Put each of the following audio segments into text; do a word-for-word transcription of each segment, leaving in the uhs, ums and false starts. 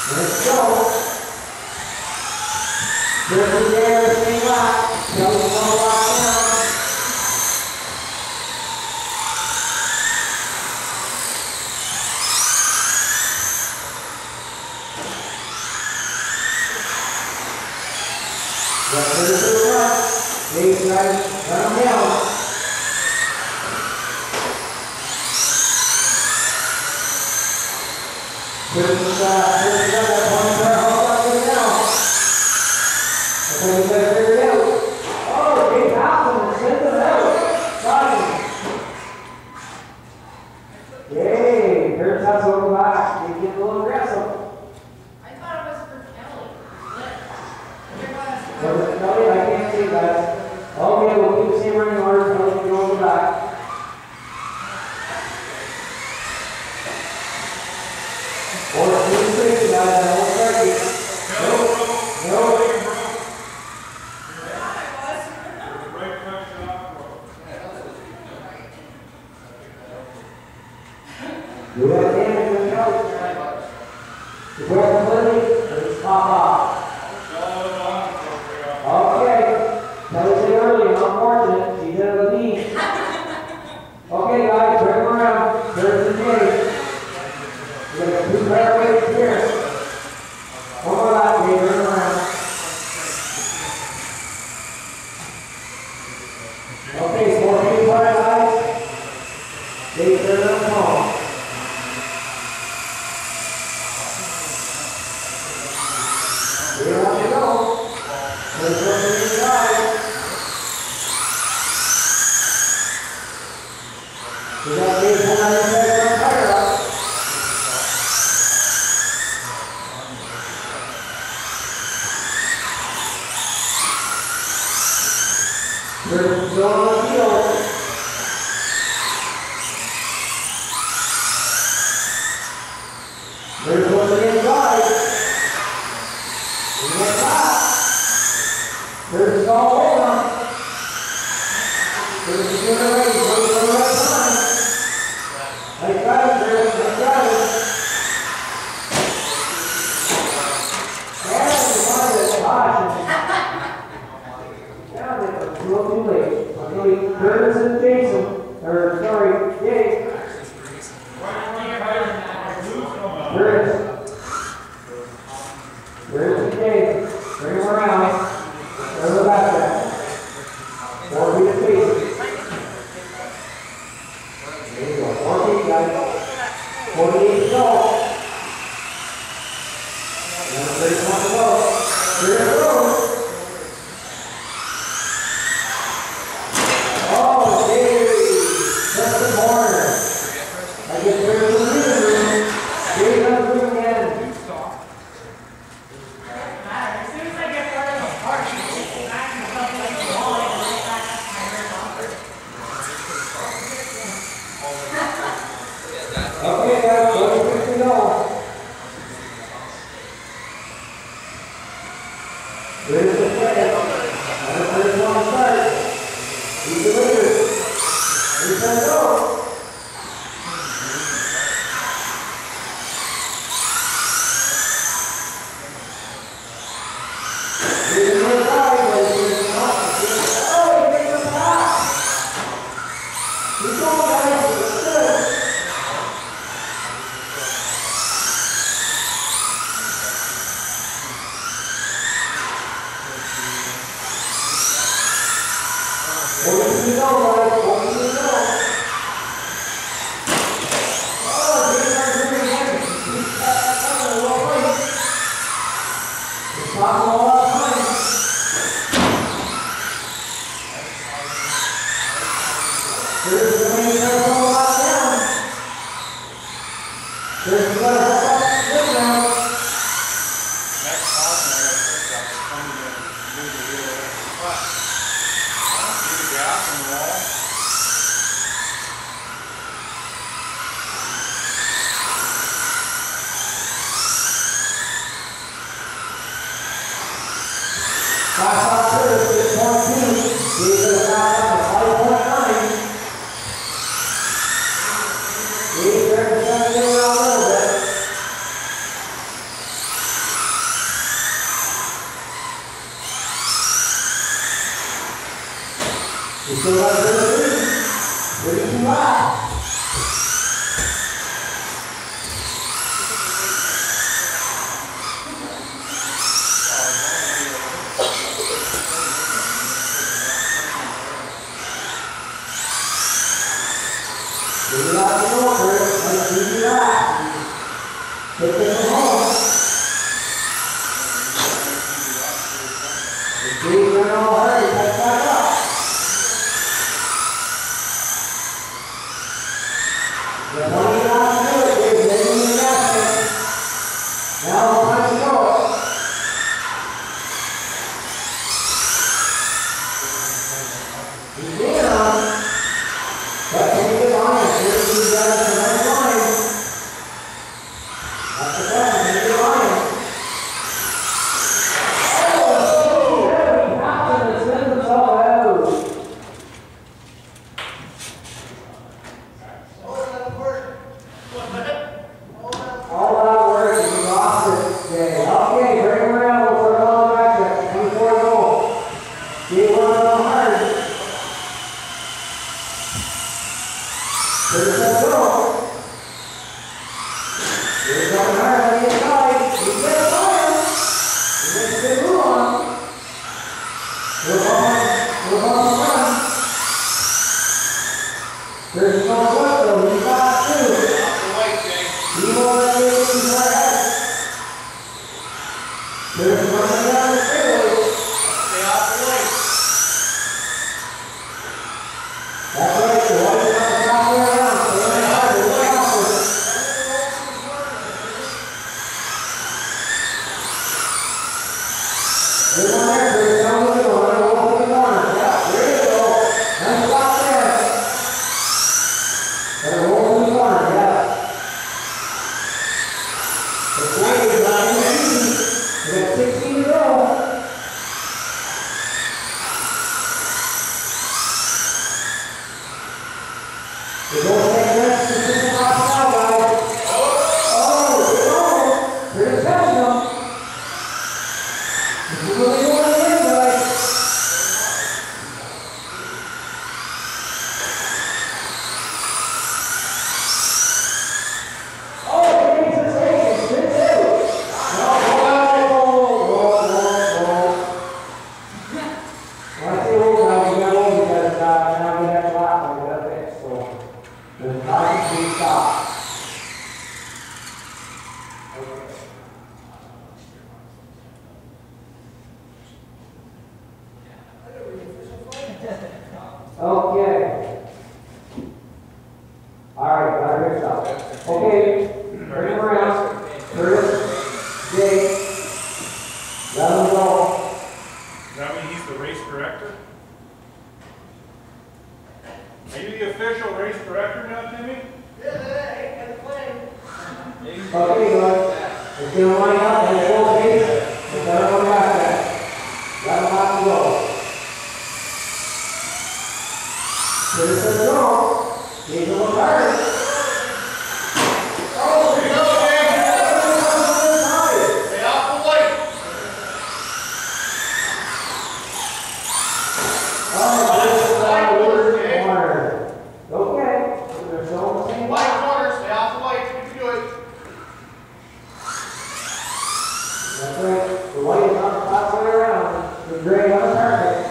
Let's go. There's the air, stay locked. Kelly's going to lock down. Let's go to the front. Dave's right, run them down. Here's the shot, here's the shot, that's one for all up and down. That's how you gotta figure it out. Oh, Dave Howson sends it out. Got him. Yay, here's how to go back. You get a little aggressive. I thought it was for Kelly. Was it Kelly? I can't see, guys. Okay, we'll keep the same running order. Kelly can go in the back. Or two, three, guys, I won't start you. No, no. Do that damage with Kelly. You wear the hoodie, let's pop off. Okay, Kelly said earlier, unfortunate, she did it with me. Okay, guys, bring them around. There's the J. We're going to do right away here. One more lap, Dave, turn around. Okay, four feet apart, guys. Dave, turn it up home. Where do you go? Let's go to the inside. We got Dave pulling out his head and fire up. We're still on the field. There's one to the inside. We get back. There's the all over. There's the shooter race. Wait for the right time. Nice drive, Chris. Nice drive. And the one that's caution. Now they are a little too late. Okay, Curtis and Jason, or sorry, Jake. Curtis. Curtis and Jake. Bring them around. Throw the back down. Four feet of space. There you go. Four feet, guys. forty-eight to go. Number thirty-one to go. Here it goes. Oh, Dave. That's the corner. I get through to the living room. Dave comes through again. As soon as I get part of the party, I can come like the wall and right back up my hair longer. Okay, guys, twenty-six to go. Here's the second. And the first one to start. He's the leader. He's going to go. Here's the first ride, but he's not. Oh, he takes the pass. He's going, guys. It's good. Forty to go, guys. Forty to go. Oh, here's our green again. He's got that coming a little late. It's talking a lot of time. Here's the main turn all out down. Here's the better help up this down. Next option, I gotta fix that. It's coming to move the wheel over. But, see the gap in the wall? Fast off first, six point two. He's going to fast up to five point nine. He's trying to get around a little bit. still got thirty-three. thirty-two laps. Get it out the door, let's do that. Take it from home. The trees are all hurry, catch back up. The twenty laps to do it, Dave's making the adjustment. Now we'll let you go. He's in on. But take it on it. Here's the guys from that line. That's the best. Take it on it. Oh! Very happy to send us all out. All that work and we lost it today. Okay, bring him around. We'll put it on the back. twenty-four to go. Get one of them hard. Here's that go. Here's that hard on the inside. He's got a fire. He makes a good move on. We're on. We're on the front. There's no foot though. He's got two. He won't let you get these right out. There's one down the fairway. Stay off the light. That's right. The white is on the top way around. Stay hard. Stay off. There's one there. There's down the middle. Let it walk in the corner. Yeah, there you go. Nice spot there. Let it roll in the corner. Yeah. The play is not easy. We got sixteen to go. We're going to take this to fifty miles an hour, guys. Oh, good roll. Here's the second. This is really going to win, guys. Oh, he makes a mistake. It's good too. No, whoa, whoa, whoa, whoa. When I say roll now, we got roll because uh, now we have to lap and we got to fix. So the time to stop. Okay. Alright, got her stop. Okay, bring him around. Curtis, Jake. Let him go. Does that mean he's the race director? Are you the official race director now, Timmy? Okay, good. Let's get him lined up and we'll go base. Let's let him go back there. Let him have to go. Curtis says go. He's a little hard. Oh, Here you go, Dave. Stay off the light. Oh, this is our word corner. Okay. They're still on the same White line. corner, stay off the lights. You can do it. That's right. The white is on the top way around. The gray on the carpet.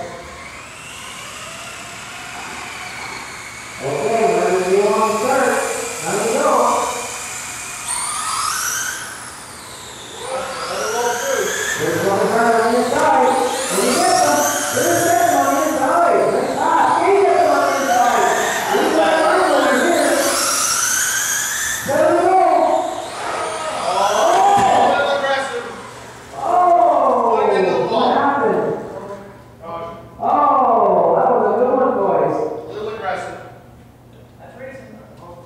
Okay, we're going to do on the start. How do you go? Let it roll through. There's one card on the inside. And you get them. There's seven on the inside. Nice pass. He gets them on the inside. And he's got a line over here. Seven to go. Oh, a little aggressive. Oh, Put it into the what wall. happened? Uh, Oh, that was a good one, boys. a little aggressive. That's racing.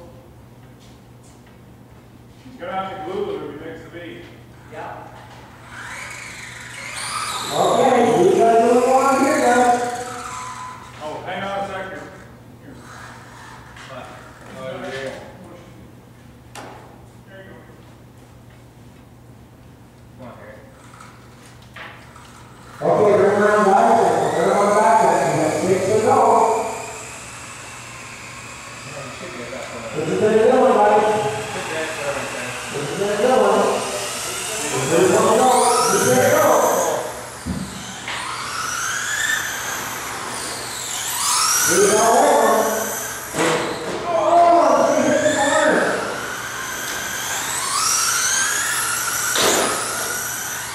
He's gonna have to glue it if he makes the beat. Yeah. Okay, we got a little on here, guys. Oh, hang on a second. Here. Oh, yeah. There you go. Come on, Harry. Okay, bring him around, guys. Bring him on back. We got six to go.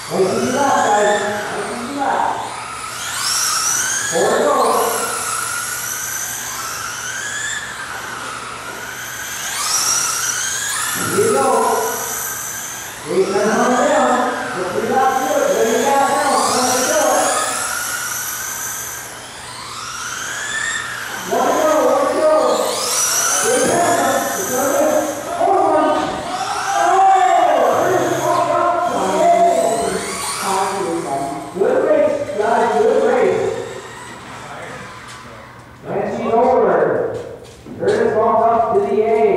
Wait till you lap, guys. Wait till you lap. Four to go. Here you go. Three, turn on down. Go three laps to it. Let your gas down. Come on, go. One to go. One to go. Three, turn. It's over. Hold on. Good race, guys, good race. Nancy's over. Curtis walks up to the A.